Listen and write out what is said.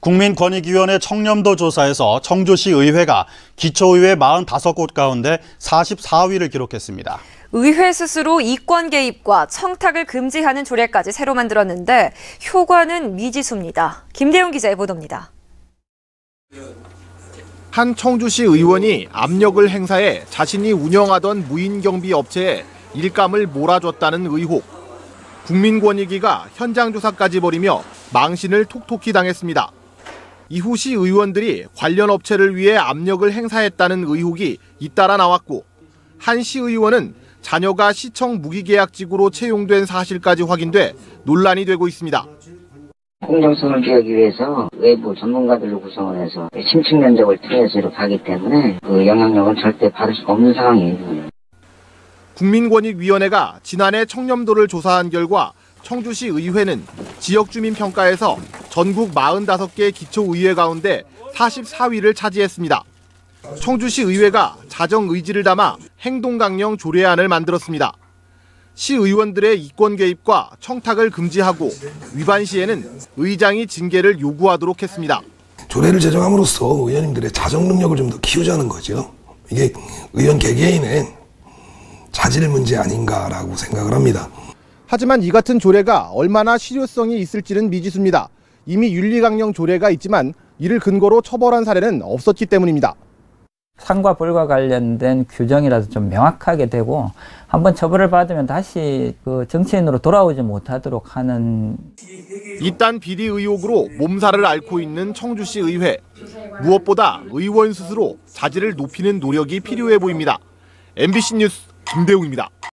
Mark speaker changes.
Speaker 1: 국민권익위원회 청렴도 조사에서 청주시 의회가 기초의회 45곳 가운데 44위를 기록했습니다.
Speaker 2: 의회 스스로 이권 개입과 청탁을 금지하는 조례까지 새로 만들었는데 효과는 미지수입니다. 김대웅 기자의 보도입니다.
Speaker 3: 한 청주시 의원이 압력을 행사해 자신이 운영하던 무인경비 업체에 일감을 몰아줬다는 의혹. 국민권익위가 현장 조사까지 벌이며 망신을 톡톡히 당했습니다. 이후 시 의원들이 관련 업체를 위해 압력을 행사했다는 의혹이 잇따라 나왔고, 한 시의원은 자녀가 시청 무기계약직으로 채용된 사실까지 확인돼 논란이 되고 있습니다.
Speaker 4: 공정성을 기하기 위해서 외부 전문가들로 구성을 해서 심층 면접을 통해서 이렇게 하기 때문에 그 영향력은 절대 받을 수가 없는 상황이에요.
Speaker 3: 국민권익위원회가 지난해 청렴도를 조사한 결과 청주시 의회는 지역주민 평가에서 전국 45개 기초의회 가운데 44위를 차지했습니다. 청주시 의회가 자정 의지를 담아 행동강령 조례안을 만들었습니다. 시의원들의 이권 개입과 청탁을 금지하고 위반 시에는 의장이 징계를 요구하도록 했습니다.
Speaker 5: 조례를 제정함으로써 의원님들의 자정 능력을 좀 더 키우자는 거죠. 이게 의원 개개인의 자질 문제 아닌가라고 생각을 합니다.
Speaker 3: 하지만 이 같은 조례가 얼마나 실효성이 있을지는 미지수입니다. 이미 윤리강령 조례가 있지만 이를 근거로 처벌한 사례는 없었기 때문입니다.
Speaker 6: 상과 벌과 관련된 규정이라도 좀 명확하게 되고 한번 처벌을 받으면 다시 그 정치인으로 돌아오지 못하도록 하는.
Speaker 3: 이딴 비리 의혹으로 몸살을 앓고 있는 청주시 의회. 무엇보다 의원 스스로 자질을 높이는 노력이 필요해 보입니다. MBC 뉴스 김대웅입니다.